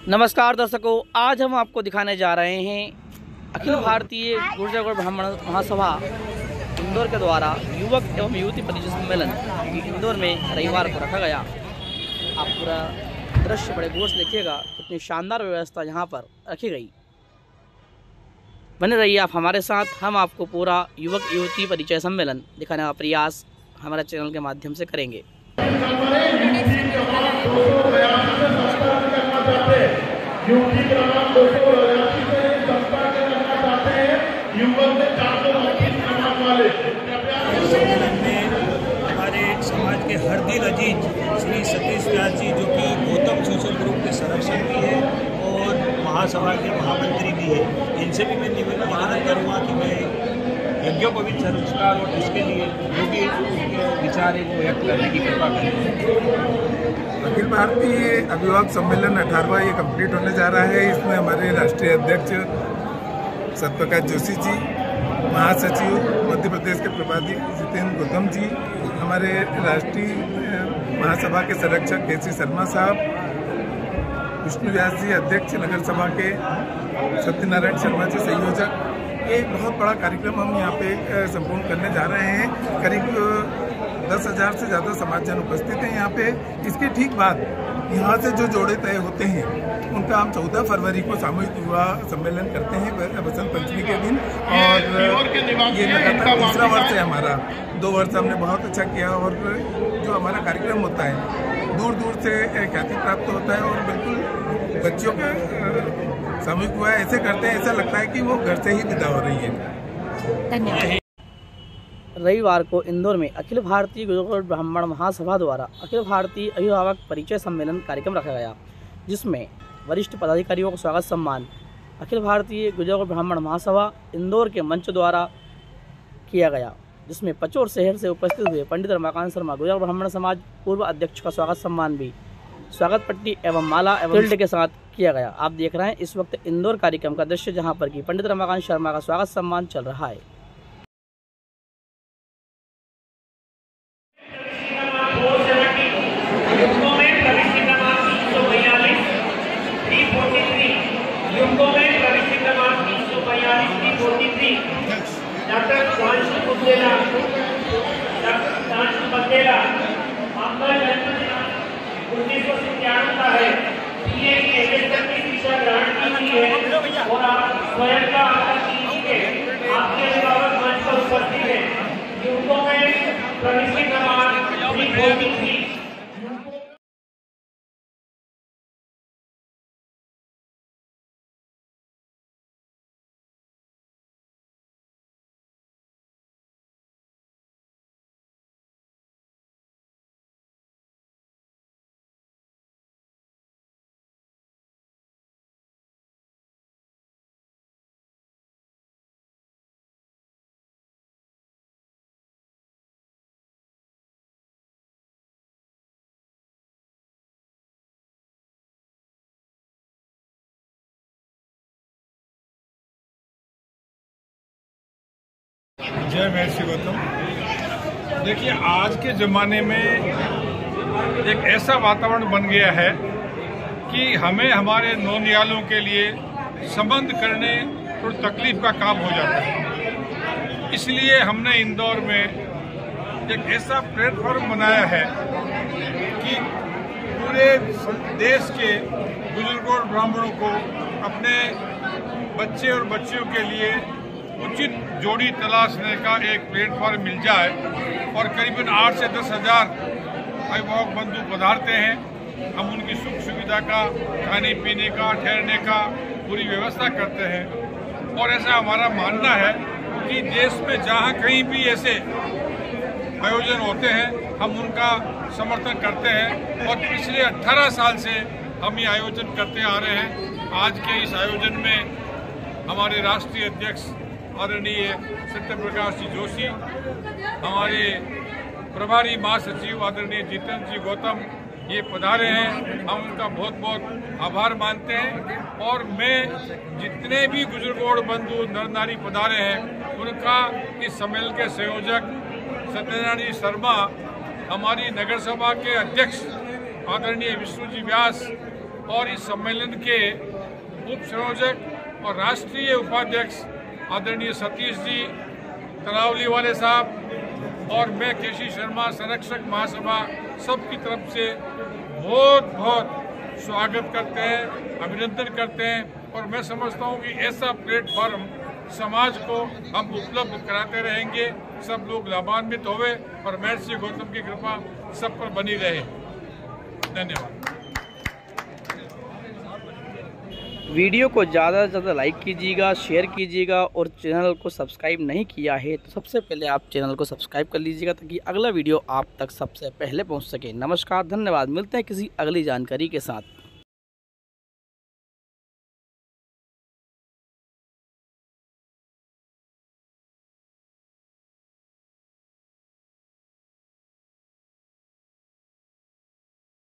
नमस्कार दर्शकों, आज हम आपको दिखाने जा रहे हैं अखिल भारतीय गुर्जर गौड़ ब्राह्मण महासभा इंदौर के द्वारा युवक एवं युवती परिचय सम्मेलन इंदौर में रविवार को रखा गया। आप पूरा दृश्य बड़े गौर से देखिएगा, कितनी शानदार व्यवस्था यहाँ पर रखी गई। बने रहिए आप हमारे साथ, हम आपको पूरा युवक युवती परिचय सम्मेलन दिखाने का प्रयास हमारे चैनल के माध्यम से करेंगे। हमारे समाज के हरदिल अजीज श्री सतीश व्यास जी, जो कि गौतम सोशल ग्रुप के संरक्षक भी है और महासभा के महामंत्री भी है, इनसे भी मैं निवेदन करूँगा कि मैं यज्ञोपवीत संस्कार और इसके लिए जो भी विचार है वो व्यक्त करने की कृपा करें। अखिल भारतीय अभिभावक सम्मेलन 18वां ये कंप्लीट होने जा रहा है। इसमें हमारे राष्ट्रीय अध्यक्ष सत्यप्रकाश जोशी जी, महासचिव मध्य प्रदेश के प्रभारी जितेंद्र गौतम जी, हमारे राष्ट्रीय महासभा के संरक्षक केसी शर्मा साहब, विष्णु व्यास जी अध्यक्ष नगर सभा के, सत्यनारायण शर्मा जी संयोजक, एक बहुत बड़ा कार्यक्रम हम यहाँ पे संपूर्ण करने जा रहे हैं। करीब 10,000 से ज़्यादा समाजजन उपस्थित हैं यहाँ पे। इसके ठीक बाद यहाँ से जो जोड़े तय होते हैं उनका हम 14 फरवरी को सामूहिक विवाह सम्मेलन करते हैं बसंत पंचमी के दिन, और ये लगातार तीसरा वर्ष है हमारा। 2 वर्ष हमने बहुत अच्छा किया और जो हमारा कार्यक्रम होता है दूर दूर से ख्याति प्राप्त होता है और बिल्कुल बच्चों का सामूहिक विवाह ऐसे करते हैं, ऐसा लगता है कि वो घर से ही विदा हो रही है। धन्यवाद। रविवार को इंदौर में अखिल भारतीय गुर्जर गौड़ ब्राह्मण महासभा द्वारा अखिल भारतीय अभिभावक परिचय सम्मेलन कार्यक्रम रखा गया, जिसमें वरिष्ठ पदाधिकारियों को स्वागत सम्मान अखिल भारतीय गुर्जर गौड़ ब्राह्मण महासभा इंदौर के मंच द्वारा किया गया, जिसमें पचौर शहर से उपस्थित हुए पंडित रमाकांत शर्मा गुर्जर ब्राह्मण समाज पूर्व अध्यक्ष का स्वागत सम्मान भी स्वागत पट्टी एवं माला एवं शील्ड के साथ किया गया। आप देख रहे हैं इस वक्त इंदौर कार्यक्रम का दृश्य, जहां पर कि पंडित रमाकांत शर्मा का स्वागत सम्मान चल रहा है। और आप स्वयं का आपके अभिभावक मंच पर उपस्थित हैं, युवकों में प्रविष्टि क्रमांक जय महर्षि गौतम। देखिए, आज के ज़माने में एक ऐसा वातावरण बन गया है कि हमें हमारे नौनिहालों के लिए संबंध करने थोड़ी तकलीफ का काम हो जाता है। इसलिए हमने इंदौर में एक ऐसा प्लेटफॉर्म बनाया है कि पूरे देश के गुर्जर गौड़ ब्राह्मणों को अपने बच्चे और बच्चियों के लिए उचित जोड़ी तलाशने का एक प्लेटफॉर्म मिल जाए, और करीबन 8 से 10 हज़ार अभिभावक बंधु पधारते हैं। हम उनकी सुख सुविधा का, खाने पीने का, ठहरने का पूरी व्यवस्था करते हैं। और ऐसा हमारा मानना है कि देश में जहाँ कहीं भी ऐसे आयोजन होते हैं हम उनका समर्थन करते हैं, और पिछले 18 साल से हम ये आयोजन करते आ रहे हैं। आज के इस आयोजन में हमारे राष्ट्रीय अध्यक्ष आदरणीय सत्यप्रकाश जी जोशी, हमारे प्रभारी महासचिव आदरणीय जितेंद्र जी गौतम ये पधारे हैं। हम उनका बहुत बहुत आभार मानते हैं, और मैं जितने भी गुर्जर गौड़ बंधु नर नारी पधारे हैं उनका इस सम्मेलन के संयोजक सत्यनारायण शर्मा, हमारी नगर सभा के अध्यक्ष आदरणीय विष्णु जी व्यास, और इस सम्मेलन के उप संयोजक और राष्ट्रीय उपाध्यक्ष आदरणीय सतीश जी तरावली वाले साहब और मैं केसी शर्मा संरक्षक महासभा सबकी तरफ से बहुत बहुत स्वागत करते हैं, अभिनंदन करते हैं। और मैं समझता हूँ कि ऐसा प्लेटफॉर्म समाज को हम उपलब्ध कराते रहेंगे, सब लोग लाभान्वित होवे और महर्षि गौतम की कृपा सब पर बनी रहे। धन्यवाद। वीडियो को ज़्यादा से ज़्यादा लाइक कीजिएगा, शेयर कीजिएगा और चैनल को सब्सक्राइब नहीं किया है तो सबसे पहले आप चैनल को सब्सक्राइब कर लीजिएगा ताकि अगला वीडियो आप तक सबसे पहले पहुंच सके। नमस्कार, धन्यवाद। मिलते हैं किसी अगली जानकारी के साथ।